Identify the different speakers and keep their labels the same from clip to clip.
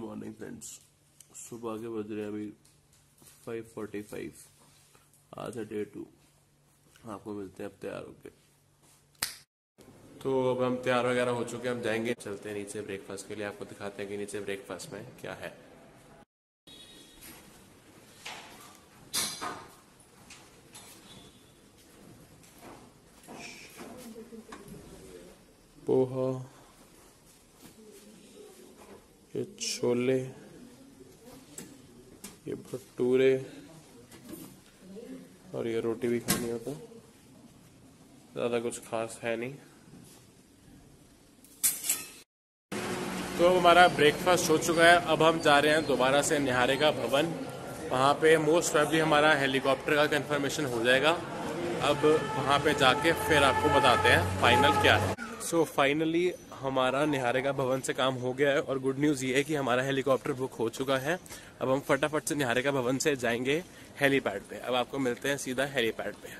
Speaker 1: Morning friends, सुबह के बज रहे हैं अभी 5:45। आज है डे 2। आपको मिलते हैं अब तैयार होके। तो अब हम तैयार वगैरह हो चुके हैं, हम जाएंगे, चलते हैं नीचे ब्रेकफास्ट के लिए। आपको दिखाते हैं कि नीचे ब्रेकफास्ट में क्या है। पोहा, ये छोले, ये भटूरे और ये रोटी भी खानी हो तो ज़्यादा कुछ खास है नहीं। तो अब हमारा ब्रेकफास्ट हो चुका है। अब हम जा रहे हैं दोबारा से निहारिका भवन। वहाँ पे मोस्ट प्रोबेबली हमारा हेलीकॉप्टर का कंफर्मेशन हो जाएगा। अब वहाँ पे जाके फिर आपको बताते हैं फाइनल क्या है। सो फाइनली हमारा निहारिका भवन से काम हो गया है और गुड न्यूज़ ये है कि हमारा हेलीकॉप्टर बुक हो चुका है। अब हम फटाफट से निहारिका भवन से जाएंगे हेलीपैड पे। अब आपको मिलते हैं सीधा हेलीपैड पे।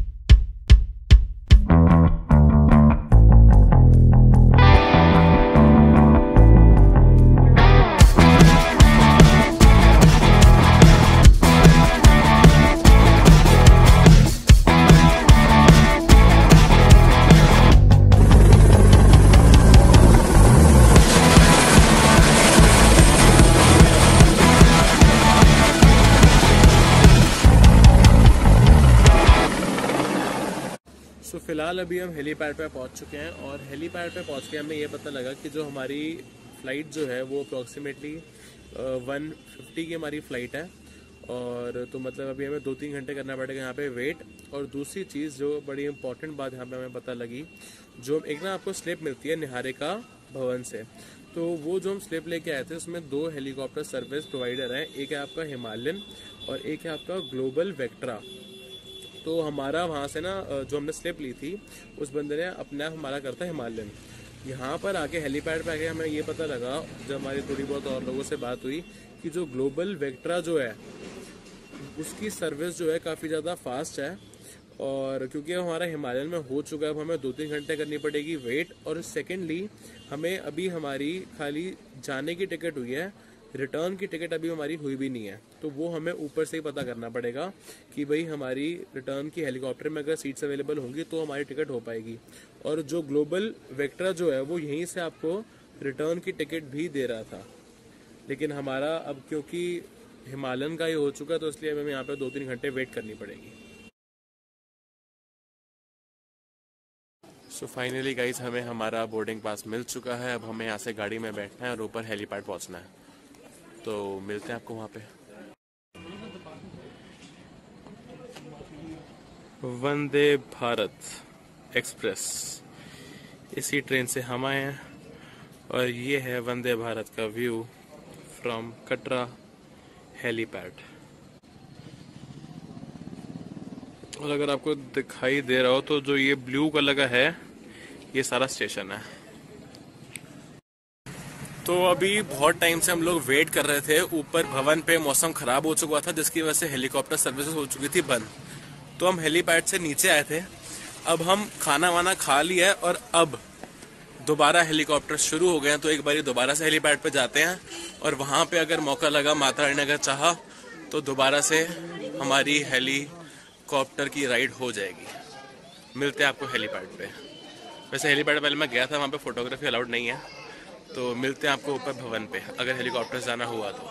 Speaker 1: सो फिलहाल अभी हम हेलीपैड पे पहुंच चुके हैं और हेलीपैड पे पहुंच के हमें ये पता लगा कि जो हमारी फ़्लाइट जो है वो अप्रॉक्सीमेटली 150 की हमारी फ़्लाइट है। और तो मतलब अभी हमें 2-3 घंटे करना पड़ेगा यहाँ पे वेट। और दूसरी चीज़ जो बड़ी इंपॉर्टेंट बात यहाँ पे हमें पता लगी, जो एक ना आपको स्लिप मिलती है निहारिका भवन से। तो वो जो हम स्लिप लेके आए थे उसमें 2 हेलीकॉप्टर सर्विस प्रोवाइडर हैं। एक है आपका हिमालयन और एक है आपका ग्लोबल वेक्ट्रा। तो हमारा वहाँ से ना जो हमने स्लिप ली थी उस बंदे ने अपने आप हमारा करता हिमालयन। यहाँ पर आके हेलीपैड पे आके हमें ये पता लगा, जब हमारी थोड़ी बहुत और लोगों से बात हुई, कि जो ग्लोबल वेक्ट्रा जो है उसकी सर्विस जो है काफ़ी ज़्यादा फास्ट है। और क्योंकि हमारा हिमालयन में हो चुका है, अब हमें 2-3 घंटे करनी पड़ेगी वेट। और सेकेंडली हमें अभी हमारी खाली जाने की टिकट हुई है, रिटर्न की टिकट अभी हमारी हुई भी नहीं है। तो वो हमें ऊपर से ही पता करना पड़ेगा कि भाई हमारी रिटर्न की हेलीकॉप्टर में अगर सीट्स अवेलेबल होंगी तो हमारी टिकट हो पाएगी। और जो ग्लोबल वेक्ट्रा जो है वो यहीं से आपको रिटर्न की टिकट भी दे रहा था, लेकिन हमारा अब क्योंकि हिमालयन का ही हो चुका है तो इसलिए हमें यहाँ पे 2-3 घंटे वेट करनी पड़ेगी। सो फाइनली गाइज हमें हमारा बोर्डिंग पास मिल चुका है। अब हमें यहाँ से गाड़ी में बैठना है और ऊपर हेलीपैड पहुँचना है। तो मिलते हैं आपको वहाँ पे। वंदे भारत एक्सप्रेस, इसी ट्रेन से हम आए हैं और ये है वंदे भारत का व्यू फ्रॉम कटरा हेलीपैड। और अगर आपको दिखाई दे रहा हो तो जो ये ब्लू कलर का है ये सारा स्टेशन है। तो अभी बहुत टाइम से हम लोग वेट कर रहे थे। ऊपर भवन पे मौसम खराब हो चुका था जिसकी वजह से हेलीकॉप्टर सर्विसेज हो चुकी थी बंद। तो हम हेलीपैड से नीचे आए थे। अब हम खाना वाना खा लिया है और अब दोबारा हेलीकॉप्टर शुरू हो गए हैं। तो एक बारी दोबारा से हेलीपैड पे जाते हैं और वहाँ पे अगर मौका लगा, माता रानी ने अगर चाहा, तो दोबारा से हमारी हेलीकॉप्टर की राइड हो जाएगी। मिलते हैं आपको हेलीपैड पे। वैसे हेलीपैड पहले मैं गया था, वहाँ पे फोटोग्राफी अलाउड नहीं है। तो मिलते हैं आपको ऊपर भवन पे अगर हेलीकॉप्टर जाना हुआ तो।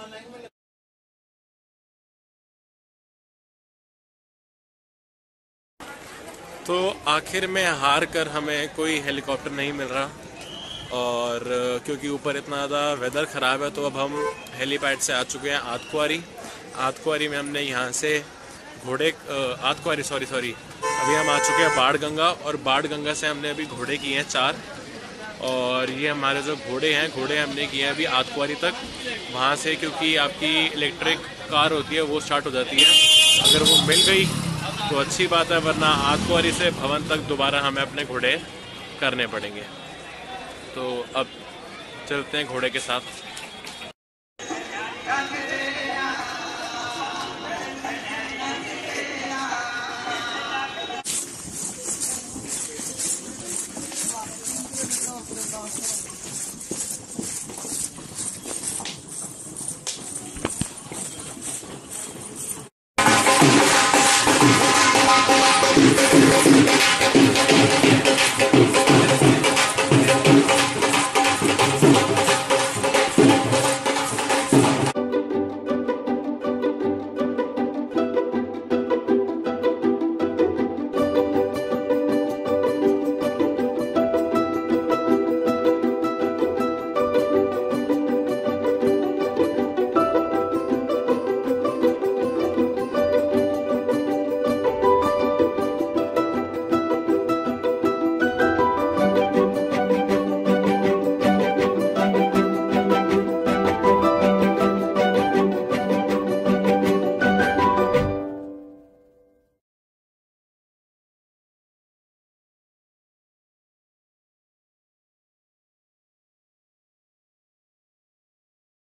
Speaker 1: तो आखिर में हार कर हमें कोई हेलीकॉप्टर नहीं मिल रहा और क्योंकि ऊपर इतना ज़्यादा वेदर ख़राब है तो अब हम हेलीपैड से आ चुके हैं आतकुआरी। आतकुआरी में हमने यहाँ से घोड़े सॉरी अभी हम आ चुके हैं बाढ़ गंगा और बाढ़ गंगा से हमने अभी घोड़े किए हैं 4। और ये हमारे जो घोड़े हमने किए हैं अभी आतकुआरी तक। वहाँ से क्योंकि आपकी इलेक्ट्रिक कार होती है वो स्टार्ट हो जाती है, अगर वो मिल गई तो अच्छी बात है, वरना आतकुआरी से भवन तक दोबारा हमें अपने घोड़े करने पड़ेंगे। तो अब चलते हैं घोड़े के साथ।